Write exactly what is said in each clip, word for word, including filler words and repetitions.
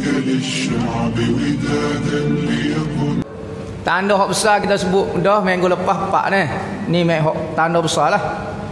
للشعب ودادا ليكن. Tanda hak besar kita sebut dah minggu lepas pak ni. Ni mek hak tanda besar lah.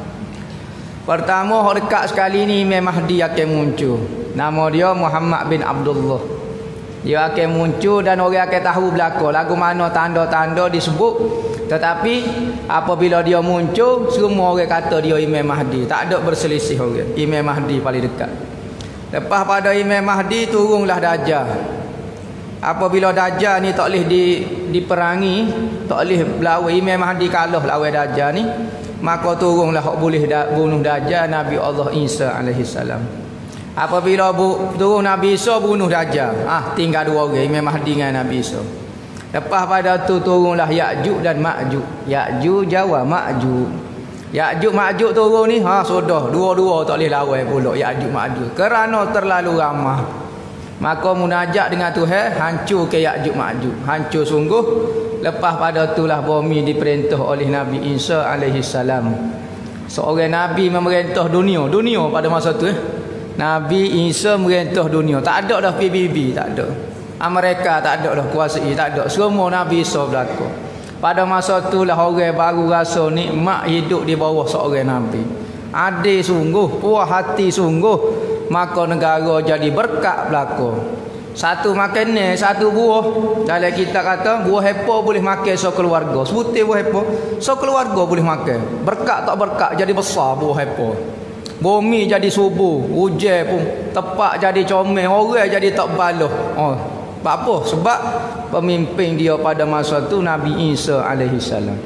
Pertama hak dekat sekali ni Imam Mahdi akan muncul. Nama dia Muhammad bin Abdullah. Dia akan muncul dan orang akan tahu belaka lagu mana tanda-tanda disebut. Tetapi apabila dia muncul, semua orang kata dia Imam Mahdi. Tak ada berselisih orang. Imam Mahdi paling dekat. Lepas pada Imam Mahdi turunlah Dajjal. Apabila Dajjal ni tak boleh di, diperangi, tak boleh berlawan, Imam Mahdi kalah lawan Dajjal ni, maka turunlah hak boleh da, bunuh Dajjal Nabi Allah Isa alaihi salam. Apabila bu, turun Nabi Isa bunuh Dajjal, ah tinggal dua orang, Imam Mahdi dengan Nabi Isa. Lepas pada tu turunlah Ya'juj dan Ma'juj. Ya'juj jawab Ma'juj. Ya'juj Ma'juj turun ni, ha sudah dua-dua tak boleh lawan pula Ya'juj Ma'juj kerana terlalu ramah. Maka munajat dengan Tuhan, hancur ke Ya'juj Ma'juj, hancur sungguh. Lepas pada itulah bumi diperintah oleh Nabi Isa alaihi salam. Seorang nabi memerintah dunia, dunia pada masa tu eh. Nabi Isa merintah dunia. Tak ada dah P B B, tak ada. Amerika tak ada dah kuasai, tak ada. Semua Nabi Isa berlaku. Pada masa itulah orang baru rasa nikmat hidup di bawah seorang nabi. Adil sungguh, puas hati sungguh. Maka negara jadi berkat berlaku. Satu makan ni, satu buah. Dalam kita kata buah apple boleh makan sekeluarga. Sebutir buah apple sekeluarga boleh makan. Berkat tak berkat jadi besar buah apple. Bumi jadi subur, hujan pun tepat jadi comel, orang jadi tak baloh. Oh, apa? Sebab pemimpin dia pada masa tu Nabi Isa alaihi salam.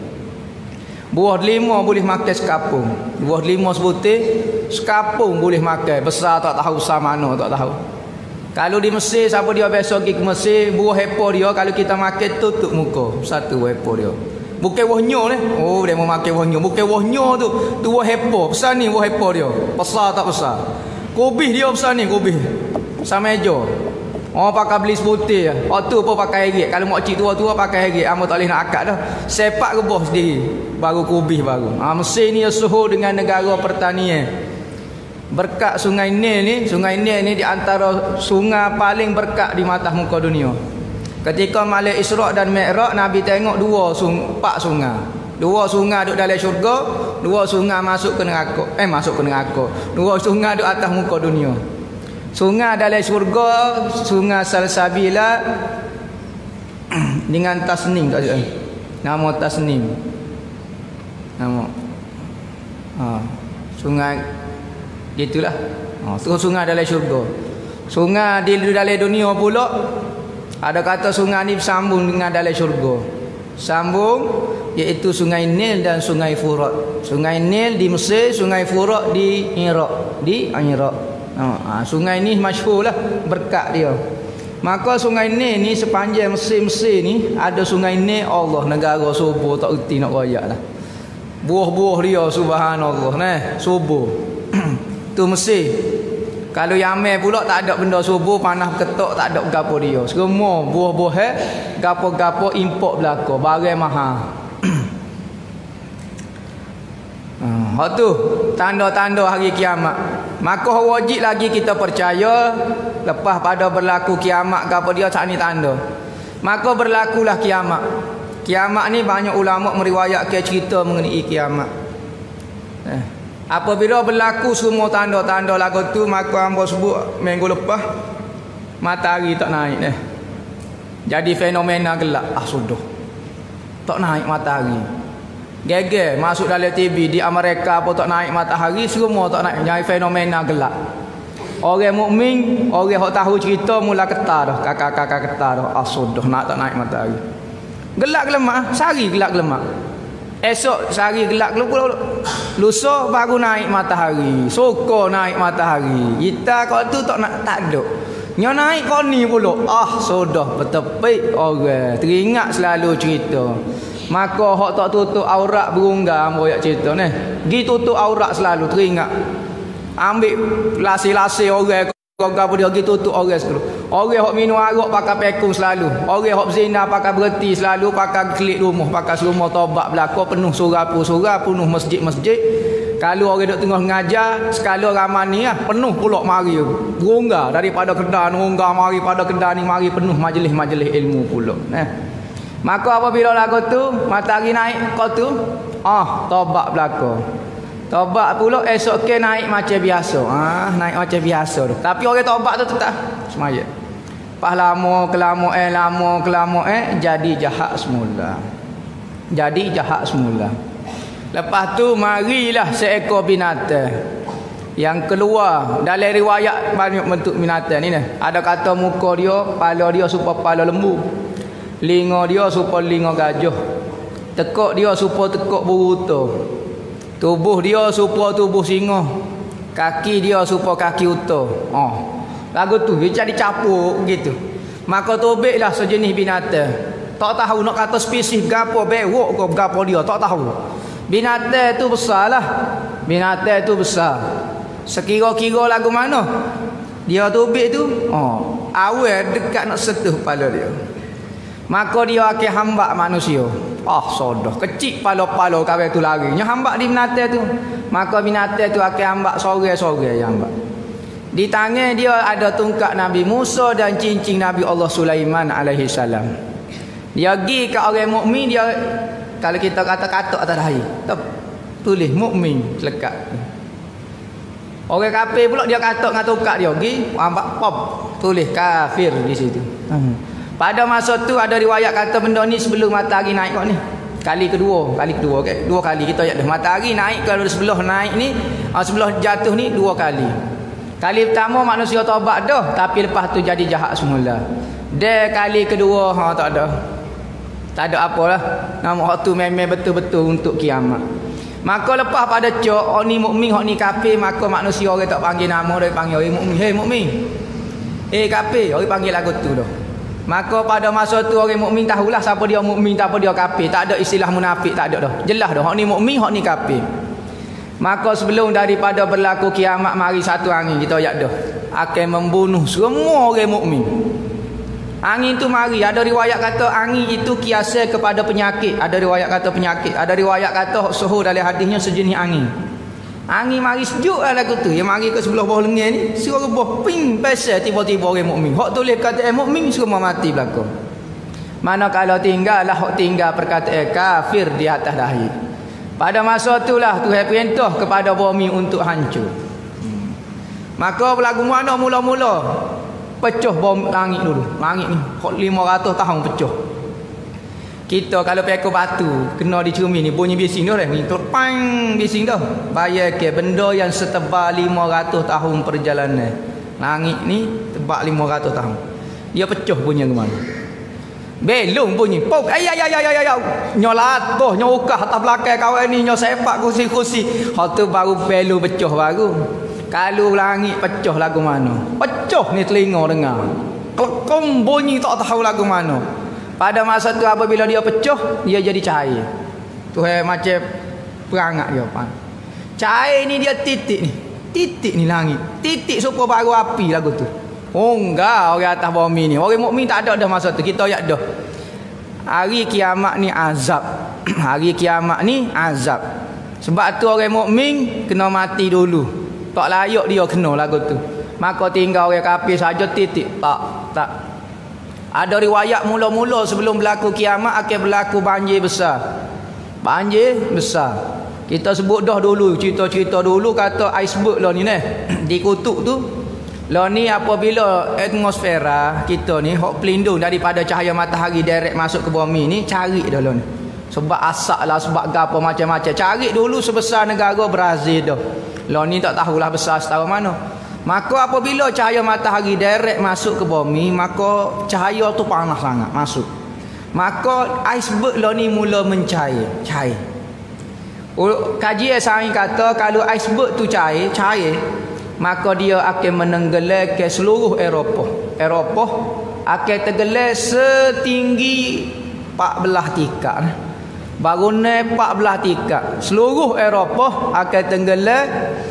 Buah lima boleh makan sekapung. Buah lima sebutir sekapung boleh makan. Besar tak tahu sama mana tak tahu. Kalau di Mesir, siapa dia biasa pergi ke Mesir, buah apple dia kalau kita makan tutup muka. Satu apple dia. Bukan buahnya ni. Oh, dia mau makan buahnya. Bukan buahnya tu. Tu buah apple. Besar ni buah apple dia. Besar tak besar. Kubis dia besar ni kubis. Sama meja. Oh, pakai beli sebutir. Oh tu pun pakai ringgit. Kalau mak cik tua-tua pakai ringgit. Amba tak boleh nak akad dah. Sepak rebah sendiri. Baru kubis baru. Ha, Mesir ni suhu dengan negara pertanian. Berkat sungai Nil ni, sungai Nil ni di antara sungai paling berkat di mata muka dunia. Ketika Malam Isra' dan Mi'raj, Nabi tengok dua sung, empat sungai. Dua sungai duduk dalam syurga, dua sungai masuk ke neraka. Eh masuk ke neraka. Dua sungai duduk atas muka dunia. Sungai dalam syurga, sungai Salsabila dengan tasnim tak ada. Nama tasnim. Nama. Ha, sungai gitulah. Ha, terus sungai dalam syurga. Sungai di dalam dunia pula ada kata sungai ni bersambung dengan dalam syurga. Sambung iaitu sungai Nil dan sungai Furat. Sungai Nil di Mesir, sungai Furat di Iraq, di Iraq. Ha, sungai ni masyhur lah berkat dia. Maka sungai Nil ni sepanjang Mesir-Mesir ni ada sungai Nil Allah negara subur tak erti nak royak lah. Buah-buah dia subhanallah nah, subur. Tu Mesir. Kalau Yaman pula tak ada benda subur, panah ketok tak ada gapo dia. Semua buah-buah eh, gapo-gapo import belaka, barang mahal. Ha tu tanda-tanda hari kiamat. Maka wajib lagi kita percaya lepas pada berlaku kiamat gapo dia tak ni tanda. Maka berlakulah kiamat. Kiamat ni banyak ulama meriwayatkan cerita mengenai kiamat. Eh. Apabila berlaku semua tanda-tanda lagu tu, maka hamba sebut minggu lepas matahari tak naik dah. Jadi fenomena gelap. Ah sudah. Tak naik matahari. Geger masuk dalam T V di Amerika apa tak naik matahari, semua tak naik. Jadi fenomena gelap. Orang mukmin, orang hok tahu cerita mula ketar dah. Kakak-kakak ketar dah. Ah sudah nak tak naik matahari. Gelap gelemak, sehari gelap gelemak. Esok sehari gelap pula, lusa baru naik matahari, soko naik matahari. Kita kalau tu tak nak tak ada. Nyo naik kau ni pula. Ah sudah bertepik orang. Teringat selalu cerita. Maka hak tak tutup aurat berunggang boyak cerita ni. Gi tutup aurat selalu teringat. Ambil lasi-lasi orang kau dia gi tutup orang selalu. Orang hak minum arak pakai pekung selalu. Orang hak zina pakai berhenti selalu, pakai klik rumah, pakai rumah tobat belaka penuh surau-surau, penuh masjid-masjid. Kalau orang duk tengah ngajar, sekala ramai ni lah, penuh pulak mari. Berongga daripada Kedah, berongga mari pada Kedah ni, mari penuh majlis-majlis ilmu pulak. Eh. Maka apabila lagu tu, matahari naik kau tu, ah, tobat belaka. Tobat pulak esok ke naik macam biasa. Ah, naik macam biasa tu. Tapi orang tobat tu tetap semaya. Pas lama, kelama eh, lama, kelama eh, jadi jahat semula. Jadi jahat semula. Lepas tu marilah seekor binatang yang keluar dalam riwayat banyak bentuk binatang ni. Ada kata muka dia, kepala dia supaya kepala lembu, linga dia supaya linga gajah, tekuk dia supaya tekuk buruta, tubuh dia supaya tubuh singa, kaki dia supaya kaki unta. Oh, lagu tu dia jadi capuk gitu. Maka tobeklah sejenis binatang. Tak tahu nak kata spesies gapo, bewok ke gapo dia, tak tahu. Binatang tu besar lah. Binatang tu besar. Sekira-kira lagu mana dia tubik tu, oh, awal dekat nak sentuh kepala dia. Maka dia akan hambak manusia. Ah, sodoh. Kecil pala-pala kawan tu lari. Nya hambak di binatang tu. Maka binatang tu akan hambak sore-sore yang hambak. Di tangan dia ada tungkak Nabi Musa dan cincin Nabi Allah Sulaiman alaihi salam. Dia pergi ke orang mukmin, dia kalau kita kata-kata atas dahi, tulis mukmin selekat. Orang kafir pula dia kata dengan tongkat dia, pergi ambil pop, tulis kafir di situ. Hmm. Pada masa tu ada riwayat kata benda ni sebelum matahari naik kau ni. Kali kedua, kali kedua okey. Dua kali kita lihat dah matahari naik, kalau sebelah naik ni, sebelah jatuh ni dua kali. Kali pertama manusia taubat dah, tapi lepas tu jadi jahat semula. Dia kali kedua ha tak ada. Tak ada apalah. Nama hak tu memang betul-betul untuk kiamat. Maka lepas pada cok, orang ni mukmin, orang ni kafir, maka manusia orang tak panggil nama dia, panggil orang mukmin. Hei mukmin. Eh kafir, orang panggil lagu tu dah. Maka pada masa tu orang mukmin tahulah siapa dia mukmin, siapa dia kafir. Tak ada istilah munafik, tak ada dah. Jelas dah, hak ni mukmin, hak ni kafir. Maka sebelum daripada berlaku kiamat, mari satu angin kita ayat dah akan membunuh semua orang mukmin. Angin tu mari, ada riwayat kata angin itu kiasa kepada penyakit, ada riwayat kata penyakit, ada riwayat kata suhu dalam hadisnya sejenis angin. Angin mari sejuk lah lagu tu. Yang mari ke sebelah bawah lengan ni, suruh rebah ping pasal tiba-tiba orang mukmin. Hak tulis perkataan mukmin semua mati belaka. Manakala tinggal lah hak tinggal perkataan kafir di atas dahi. Pada masa itulah Tuhan perintah kepada bumi untuk hancur. Hmm. Maka berlagu mana mula-mula pecah bom langit dulu. Langit ni lima ratus tahun pecah. Kita kalau pekor batu kena dicermin ni bunyi bising dah dah. Terpang bising dah. Bayar ke benda yang setebal lima ratus tahun perjalanan. Langit ni tebal lima ratus tahun. Dia pecah bunyi ke mana? Belum bunyi. Pok ay ay ay ay ay. Nyo latoh, nyo ukah atas belakang kawan ni, nyo sepak kursi-kursi. Hak tu baru belu pecah baru. Kalau langit pecah lagu mana? Pecah ni telinga dengar. Kelekong bunyi tak tahu lagu mana. Pada masa tu apabila dia pecah, dia jadi cahaya. Tu eh macam perangat dia pan. Cahaya ni dia titik ni. Titik ni langit. Titik supaya baru api lagu tu. Oh enggak, orang atas bumi ni. Orang mukmin tak ada dah masa tu. Kita ayat dah. Hari kiamat ni azab. Hari kiamat ni azab. Sebab tu orang mukmin kena mati dulu. Tak layak dia kena lagu tu. Maka tinggal orang kafir saja titik. Tak, tak. Ada riwayat mula-mula sebelum berlaku kiamat akan berlaku banjir besar. Banjir besar. Kita sebut dah dulu, cerita-cerita dulu kata iceberg lah ni ni. Di kutub tu. Lah ni apabila atmosfera kita ni hok pelindung daripada cahaya matahari direct masuk ke bumi ni, cari dah lah ni. Sebab asap lah, sebab gapo macam-macam. Cari dulu sebesar negara Brazil dah. Lah ni tak tahulah besar setahu mana. Maka apabila cahaya matahari direct masuk ke bumi, maka cahaya tu panas sangat masuk. Maka iceberg lah ni mula mencair, cair. Kajian sains kata kalau iceberg tu cair, cair, maka dia akan menenggelam ke seluruh Eropah. Eropah akan tenggelam setinggi empat belas tingkat. Bangunan empat belas tingkat. Seluruh Eropah akan tenggelam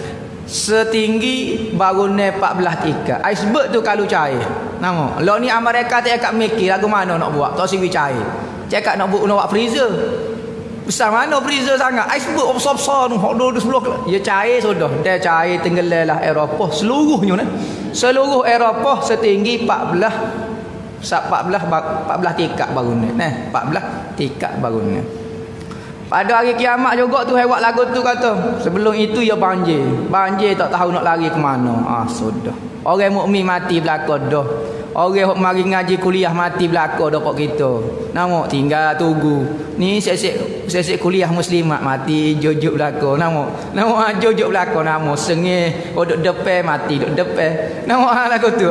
setinggi bangunan empat belas tingkat. Iceberg tu kalau cair. Nama. Lah ni Amerika tak akan mikir lagu mana nak buat. Tak siwi cair. Cakap nak buat nak buat freezer. Besar mana freezer sangat? Iceberg besar-besar tu, hok dua sebelah. Ya cair sudah. Dia cair tenggelam lah Eropah seluruhnya nah. Seluruh Eropah setinggi empat belas empat belas empat belas tingkat baru ni. Nah, empat belas tingkat baru ni. Pada hari kiamat juga tu hewat lagu tu kata, sebelum itu ya banjir. Banjir tak tahu nak lari ke mana. Ah sudah. Orang mukmin mati belaka dah. Orang hok mari ngaji kuliah mati belaka dah pok kita. Nampak tinggal tunggu. Ni sesek sesek kuliah muslimat mati jojuk belaka. Nampak. Nampak jojuk belaka nama sengih duduk depan mati duduk depan. Nampak lagu tu.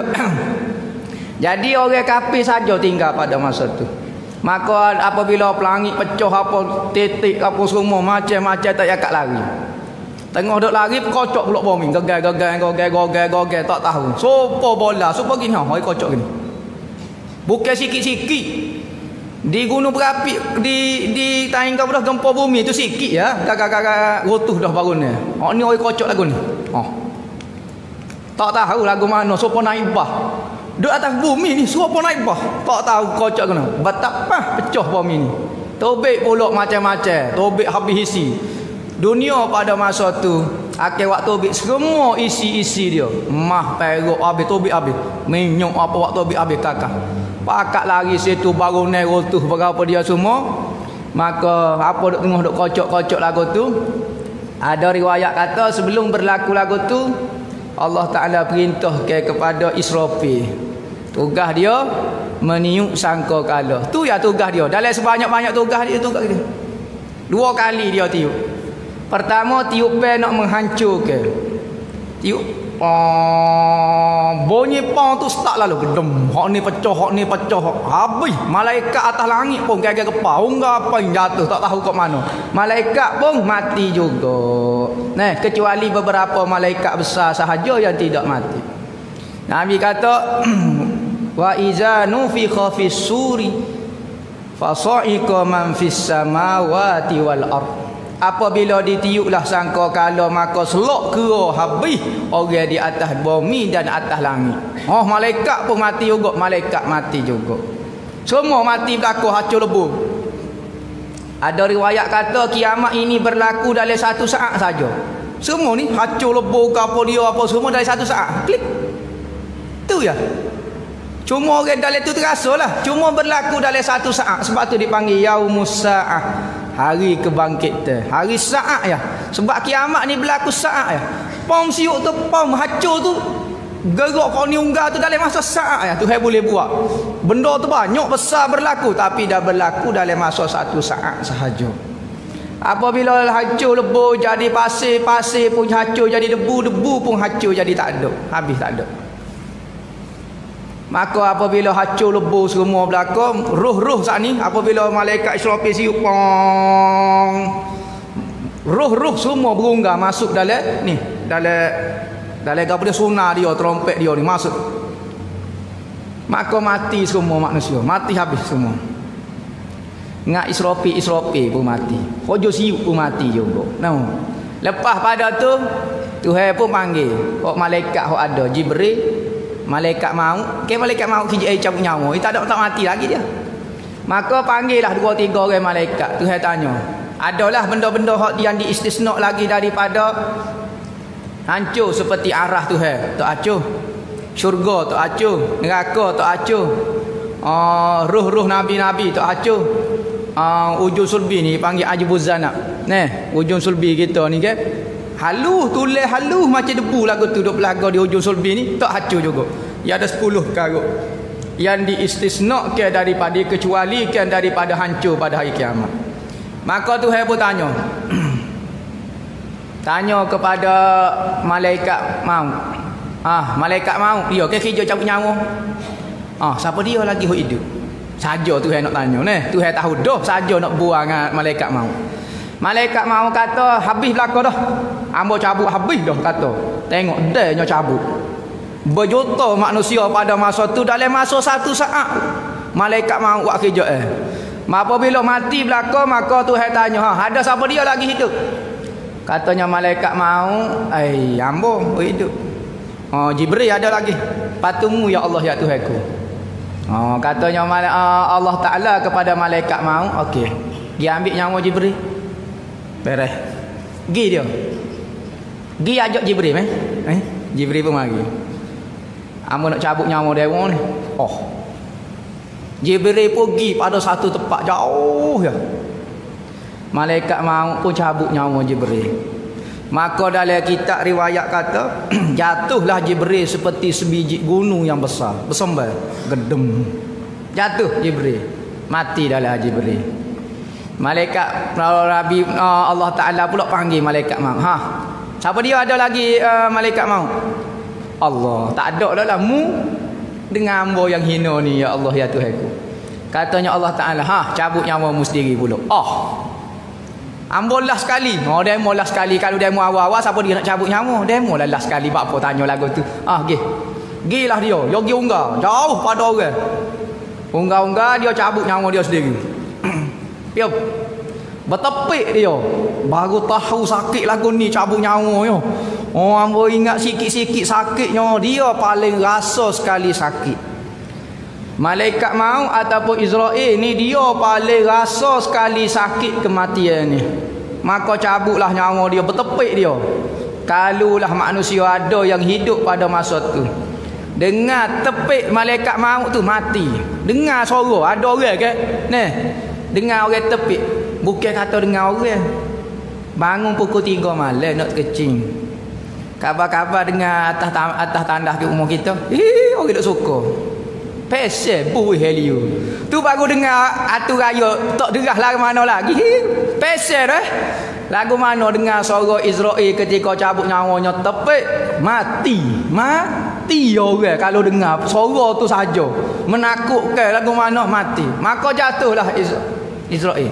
Jadi orang kafir saja tinggal pada masa tu. Maka apabila pelangi pecah apa titik apa semua macam-macam tak yakat lari. Tengah duk lari kocok pula bumi, gegai gegai gegai gegai gegai tak tahu. Sopo bola, sopo gini, hoi kocok gini. Bukan sikit-sikit. Di gunung berapi di di tangga dah gempa bumi tu sikit ya. Gagak-gagak rotuh dah bangun ni. Oh ni hoi kocok lagu ni. Oh. Tak tahu lagu mana sopo naik bah. Duk atas bumi ni sopo naik bah. Tak tahu kocok kena. Betapa pecah bumi ni. Tobek pulak macam-macam, tobek habis isi. Dunia pada masa tu akhir waktu tobik semua isi-isi dia mah perok habis tobik habis minyak apa waktu tobik habis kakak pakat lari situ baru naik rotuh berapa dia semua. Maka apa duk tengah duk kocok-kocok lagu tu, ada riwayat kata sebelum berlaku lagu tu Allah Ta'ala perintah ke kepada Israfil, tugas dia meniup sangkakala. Tu ya tugas dia. Dalam sebanyak-banyak tugas dia tugas dia dua kali dia tiup. Pertama tiupan nak menghancurkan. Tiup oh, bunyi pang tu start lalu gedem. Hak ni pecah, hak ni pecah. Habis malaikat atas langit pun gagal kepaung apa yang jatuh tak tahu kat mana. Malaikat pun mati juga. Nah, kecuali beberapa malaikat besar sahaja yang tidak mati. Nabi kata wa iza nufikha fis suri fasa'iqa man fis samawati wal ardh. Apabila ditiuplah sangkakala maka selok kera habis orang di atas bumi dan atas langit. Oh malaikat pun mati juga, malaikat mati juga. Semua mati berlaku hancur lebur. Ada riwayat kata kiamat ini berlaku dalam satu saat saja. Semua ni hancur lebur ke apa dia apa semua dalam satu saat. Klik. Tu ya. Cuma orang dalam tu terasalah. Cuma berlaku dalam satu saat. Sebab tu dipanggil yaumus saah. Hari kebangkitan, hari saat ya. Sebab kiamat ni berlaku saat ya. Pom siuk tu, pom hancur tu, gerak kau ni unggah tu dalam masa saat ya. Tuhan boleh buat. Benda tu banyak besar berlaku tapi dah berlaku dalam masa satu saat sahaja. Apabila hancur lebur jadi pasir, pasir pun hancur jadi debu, debu pun hancur jadi tak ada. Habis tak ada. Maka apabila hancur lebur semua belakang, ruh-ruh saat ni apabila malaikat Israfil siup pong, ruh-ruh semua berungga masuk dalam ni, dalam dalam apa dia sunar dia, trompet dia ni masuk. Maka mati semua manusia, mati habis semua. Ngak Israfil Israfil pun mati. Hojo siup pun mati juga. Nah, lepas pada tu Tuhan pun panggil hok malaikat hok ada Jibril. Malaikat mau, ke malaikat mau kijai cabut nyawa, dia tak ada tak mati lagi dia. Maka panggillah dua tiga orang malaikat. Tuhan tanya, adalah benda-benda yang diistisna lagi daripada hancur seperti arah Tuhan, tak acuh. Syurga tak acuh, neraka tak acuh. Uh, ruh-ruh nabi-nabi tak acuh. Uh, ujung sulbi ni panggil ajbuz zanab. Nah, ujung sulbi kita ni ke halus, tulis halus macam debu lagu tu duk belaga di ujung sulbi ni tak hancur juga. Ya ada sepuluh perkara yang diistisnakan daripada kecualikan daripada hancur pada hari kiamat. Maka Tuhan pun tanya tanya kepada malaikat maut. Ah, malaikat maut dia ke kerja cabut nyawa. Ah, siapa dia lagi hidup? Saja Tuhan nak tanya neh. Tuhan tahu dah saja nak buang dengan malaikat maut. Malaikat mau kata habis belaka dah. Ambo cabut habis dah kata. Tengok denya cabut. Berjuta manusia pada masa tu dalam masa satu saat. Malaikat mau buat kerja eh. Apabila mati belaka maka Tuhan tanya, ha, ada siapa dia lagi hidup? Katanya malaikat mau, ai ambo hidup. Oh, Jibril ada lagi. Patumu ya Allah ya Tuhanku. Oh, katanya Allah Taala kepada malaikat mau, okey. Gi ambil nyawa Jibril. Beres. Gi dia. Gi ajak Jibril eh. Eh, Jibril pun mari. Amo nak cabut nyawa dewa ni. Oh. Jibril pergi pada satu tempat jauh ya. Malaikat maut pun cabut nyawa Jibril. Maka dalam kitab riwayat kata jatuhlah Jibril seperti sebiji gunung yang besar, bersembah, gedem. Jatuh Jibril. Mati dalam Jibril. Malaikat Nabi Allah Taala pula panggil malaikat maut. Ha. Siapa dia ada lagi uh, malaikat maut? Allah. Tak ada dah lah mu dengan hamba yang hina ni ya Allah ya Tuhanku. Katanya Allah Taala, ha cabut nyawamu sendiri pula. Oh. Ambo lah sekali. Oh demo lah sekali. Kalau demo awal-awal siapa dia nak cabut nyawa? Demo lah lah sekali. Buat apa tanya lagu tu. Ah gih. Gilah dia. Dia pergi unggah. Jauh pada orang. Unggah-unggah dia cabut nyawa dia sendiri. Piop. Bertepik dia. Baru tahu sakit lagu ni cabut nyawa yo. Oh ambo ingat sikit-sikit sakitnya. Dia paling rasa sekali sakit. Malaikat maut ataupun Israel ni dia paling rasa sekali sakit kematian ni. Maka cabutlah nyawa dia, bertepik dia. Kalulah manusia ada yang hidup pada masa tu. Dengar tepik malaikat maut tu mati. Dengar suara, ada orang ke? Ni. Dengar orang tepik. Bukan kata dengar orang. Bangun pukul tiga malam nak kecing. Kabar-kabar dengar atas atas tandas ke rumah kita. Ih, orang tak suka. Pesel buih helio. Tu baru dengar atu raya tak derah lah mana lagi. Pesel eh. Lagu mana dengar suara Israel ketika cabut nyawanya tepik mati. Mati orang kalau dengar suara tu saja. Menakutkan lagu mana mati. Maka jatuhlah Israel.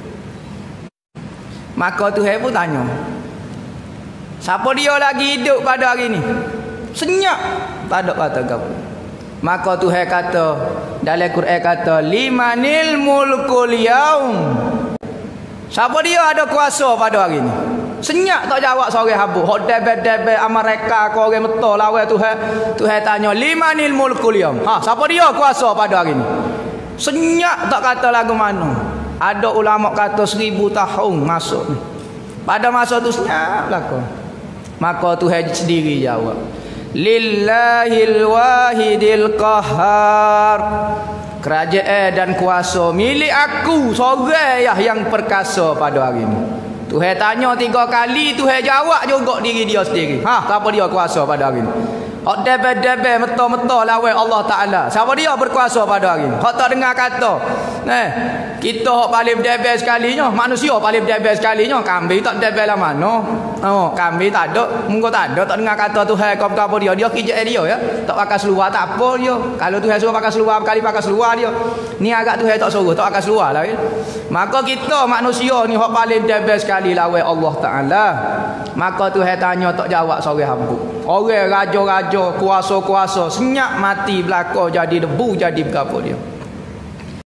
Maka Tuhan pun tanya. Siapa dia lagi hidup pada hari ni? Senyap. Tak ada kata apa. Maka Tuhan kata dalam Quran kata limanil mulkul yaum. Siapa dia ada kuasa pada hari ni? Senyap tak jawab seorang habuk. Hok debel-debel Amerika kau orang betul lawan Tuhan. Tuhan tanya limanil mulkul yaum. Ha, siapa dia kuasa pada hari ni? Senyap tak kata lagu mana. Ada ulama kata seribu tahun masuk ni. Pada masa tu senyap belaka. Maka Tuhan sendiri jawab. Lillahil wahidil qahar. Kerajaan dan kuasa milik aku seorang yang perkasa pada hari ini. Tuhan tanya tiga kali, Tuhan jawab juga diri dia sendiri. Ha, siapa dia kuasa pada hari ini? Hak debel-debel meta-meta lawan Allah Taala. Siapa dia berkuasa pada hari ini? Hak tak dengar kata. Nah, kita hak paling debel sekalinya, manusia paling debel sekalinya, kambing tak debel lah mana. Oh, kambing tak ada, muka tak ada, tak dengar kata Tuhan kau apa dia, dia kijak dia ya. Tak pakai seluar tak apa dia. Kalau Tuhan suruh pakai seluar berkali pakai seluar dia. Ni agak Tuhan tak suruh, tak pakai seluar lah ya. Maka kita manusia ni hak paling debel sekali lawan Allah Taala. Maka Tuhan tanya tak jawab seorang hamba. Orang raja-raja, kuasa-kuasa senyap mati belaka jadi debu jadi berapa dia.